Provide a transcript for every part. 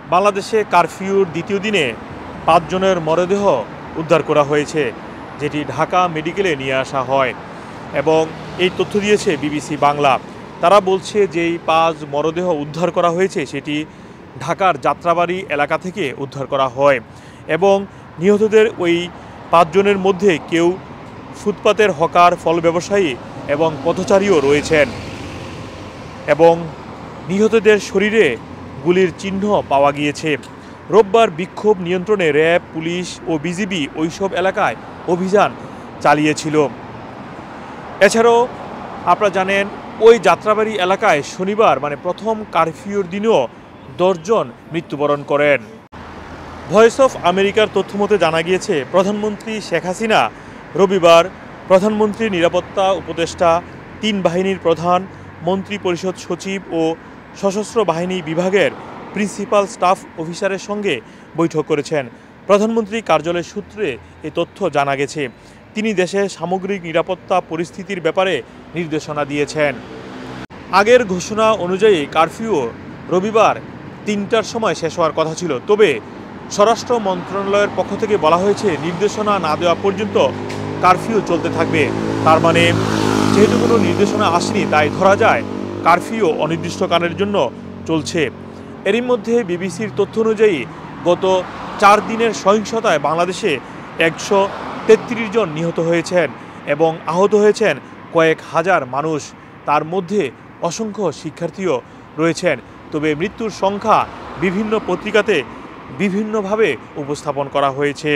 বাংলাদেশে কারফিউর দ্বিতীয় দিনে ৫ জনের মরদেহ উদ্ধার করা হয়েছে, যেটি ঢাকা মেডিকেলে নিয়ে আসা হয় এবং এই তথ্য দিয়েছে বিবিসি বাংলা। তারা বলছে যে এই ৫ মরদেহ উদ্ধার করা হয়েছে সেটি ঢাকার যাত্রাবাড়ি এলাকা থেকে উদ্ধার করা হয় এবং নিহতদের ওই ৫ জনের মধ্যে কেউ ফুটপাতের হকার, ফল ব্যবসায়ী এবং পথচারীও রয়েছেন এবং নিহতদের শরীরে গুলির চিহ্ন পাওয়া গিয়েছে। রোববার বিক্ষোভ নিয়ন্ত্রণে র্যাব, পুলিশ ও বিজিবি ওইসব এলাকায় অভিযান চালিয়েছিল। এছাড়াও আপনারা জানেন ওই যাত্রাবাড়ি এলাকায় শনিবার প্রথম কারফিউর দিনেও ১০ জন মৃত্যুবরণ করেন। ভয়েস অফ আমেরিকার তথ্যমতে জানা গিয়েছে, প্রধানমন্ত্রী শেখ হাসিনা রবিবার প্রধানমন্ত্রীর নিরাপত্তা উপদেষ্টা, ৩ বাহিনীর প্রধান, মন্ত্রী পরিষদ সচিব ও সশস্ত্র বাহিনী বিভাগের প্রিন্সিপাল স্টাফ অফিসারের সঙ্গে বৈঠক করেছেন। প্রধানমন্ত্রী কার্যালয়ের সূত্রে এ তথ্য জানা গেছে। তিনি দেশের সামগ্রিক নিরাপত্তা পরিস্থিতির ব্যাপারে নির্দেশনা দিয়েছেন। আগের ঘোষণা অনুযায়ী কারফিউ রবিবার ৩টার সময় শেষ হওয়ার কথা ছিল, তবে স্বরাষ্ট্র মন্ত্রণালয়ের পক্ষ থেকে বলা হয়েছে নির্দেশনা না দেওয়া পর্যন্ত কারফিউ চলতে থাকবে। তার মানে যেহেতু কোনো নির্দেশনা আসেনি, তাই ধরা যায় কারফিউ অনির্দিষ্টকালের জন্য চলছে। এরই মধ্যে বিবিসির তথ্য অনুযায়ী গত ৪ দিনের সহিংসতায় বাংলাদেশে ১৩৩ জন নিহত হয়েছেন এবং আহত হয়েছেন কয়েক হাজার মানুষ। তার মধ্যে অসংখ্য শিক্ষার্থীও রয়েছেন। তবে মৃত্যুর সংখ্যা বিভিন্ন পত্রিকাতে বিভিন্নভাবে উপস্থাপন করা হয়েছে।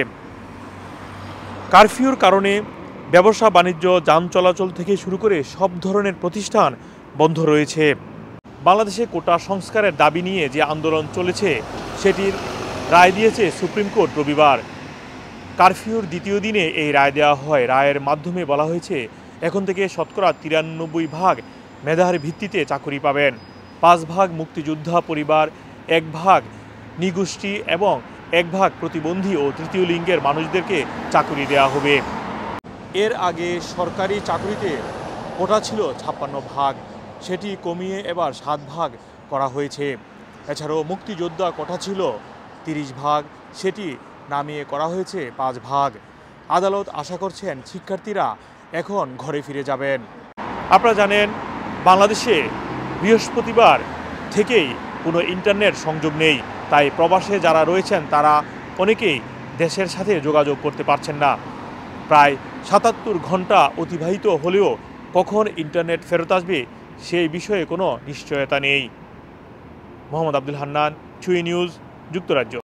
কারফিউর কারণে ব্যবসা বাণিজ্য, যান চলাচল থেকে শুরু করে সব ধরনের প্রতিষ্ঠান বন্ধ রয়েছে। বাংলাদেশে কোটা সংস্কারের দাবি নিয়ে যে আন্দোলন চলেছে সেটির রায় দিয়েছে সুপ্রিম কোর্ট রবিবার। কারফিউর দ্বিতীয় দিনে এই রায় দেওয়া হয়। রায়ের মাধ্যমে বলা হয়েছে এখন থেকে শতকরা ৯৩% মেধার ভিত্তিতে চাকরি পাবেন, ৫% মুক্তিযোদ্ধা পরিবার, ১% নিগোষ্ঠী এবং ১% প্রতিবন্ধী ও তৃতীয় লিঙ্গের মানুষদেরকে চাকরি দেওয়া হবে। এর আগে সরকারি চাকরিতে কোটা ছিল ৫৬%, সেটি কমিয়ে এবার ৭% করা হয়েছে। এছাড়াও মুক্তিযোদ্ধা কোটা ছিল ৩০%, সেটি নামিয়ে করা হয়েছে ৫%। আদালত আশা করছেন শিক্ষার্থীরা এখন ঘরে ফিরে যাবেন। আপনারা জানেন বাংলাদেশে বৃহস্পতিবার থেকেই কোনো ইন্টারনেট সংযোগ নেই, তাই প্রবাসে যারা রয়েছেন তারা অনেকেই দেশের সাথে যোগাযোগ করতে পারছেন না। প্রায় ৭৭ ঘন্টা অতিবাহিত হলেও কখন ইন্টারনেট ফেরত আসবে সেই বিষয়ে কোনো নিশ্চয়তা নেই। মোহাম্মদ আব্দুল হান্নান, ছুঁই নিউজ, যুক্তরাজ্য।